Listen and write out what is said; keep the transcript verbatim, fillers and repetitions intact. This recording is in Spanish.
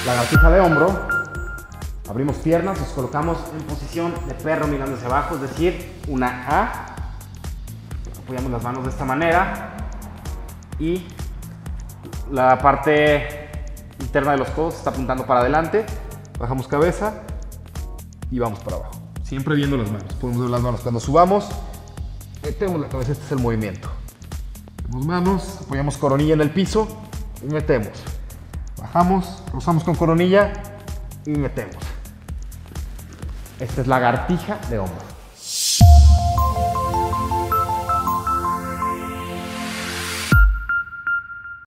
lagartija de hombro. Abrimos piernas, nos colocamos en posición de perro mirando hacia abajo, es decir, una A. Apoyamos las manos de esta manera y la parte interna de los codos está apuntando para adelante. Bajamos cabeza y vamos para abajo. Siempre viendo las manos. Podemos ver las manos cuando subamos. Metemos la cabeza, este es el movimiento. Metemos manos, apoyamos coronilla en el piso y metemos. Bajamos, rozamos con coronilla y metemos. Esta es lagartija de hombro.